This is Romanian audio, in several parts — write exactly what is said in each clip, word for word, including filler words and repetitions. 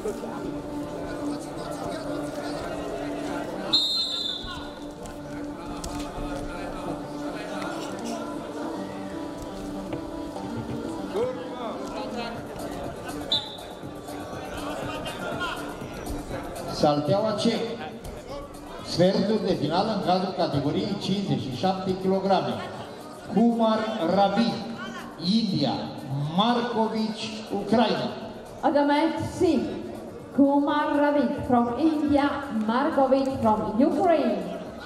Salteaua C. Sfertul de finală în cadrul categoriei cincizeci și șapte kilograme. Kumar Ravi, India. Markovic, Ucraina. Agamet C. Kumar Ravi from India, Markovic from Ukraine.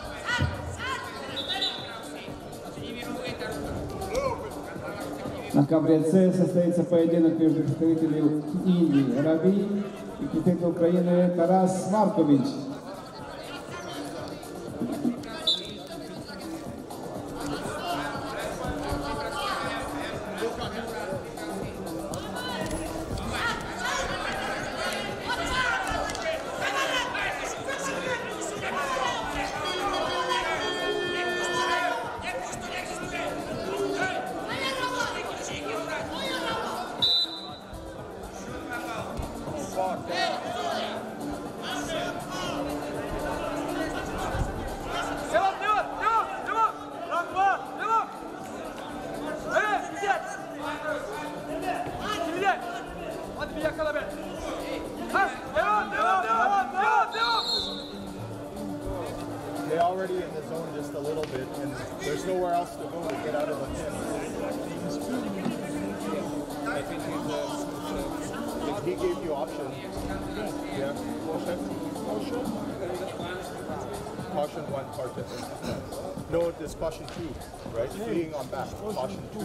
На ковре-С состоится поединок между представителями Индии Рави и представителем Украины Тарас Маркович. They're already in the zone just a little bit, and there's nowhere else to go to get out of the pin. I think he's, uh, he gave you options. Yeah. Caution. Caution. Caution one, caution. No, there's caution two, right? Being on back. Caution two.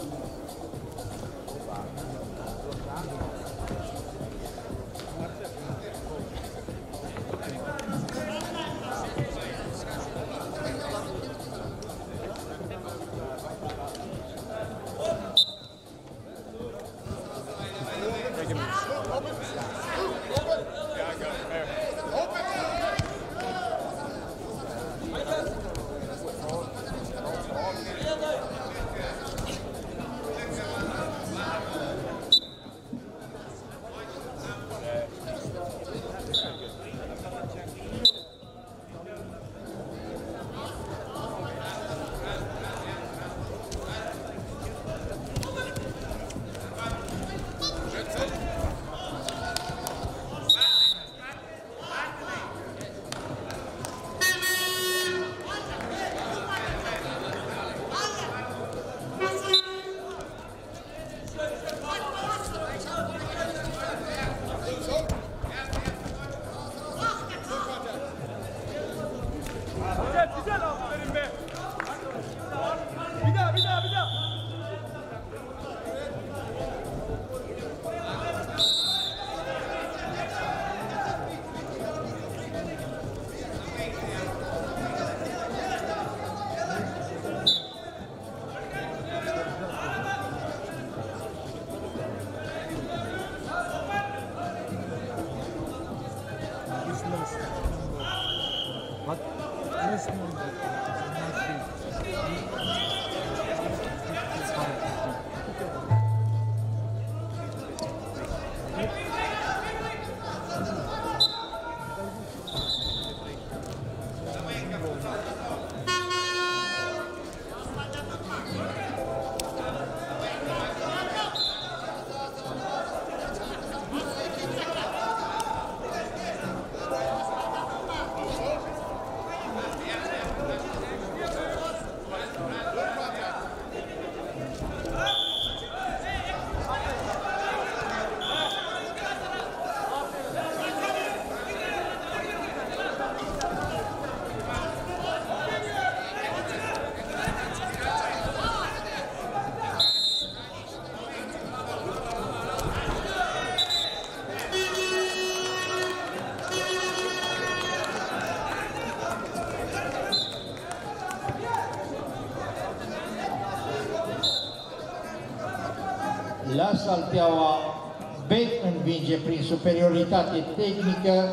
La Salteaua B învinge prin superioritate tehnică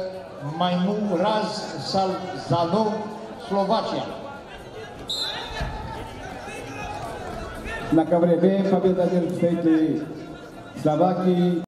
Maimuraz Salzanov, Slovacia. На ковре Б победа для представителей Словакии.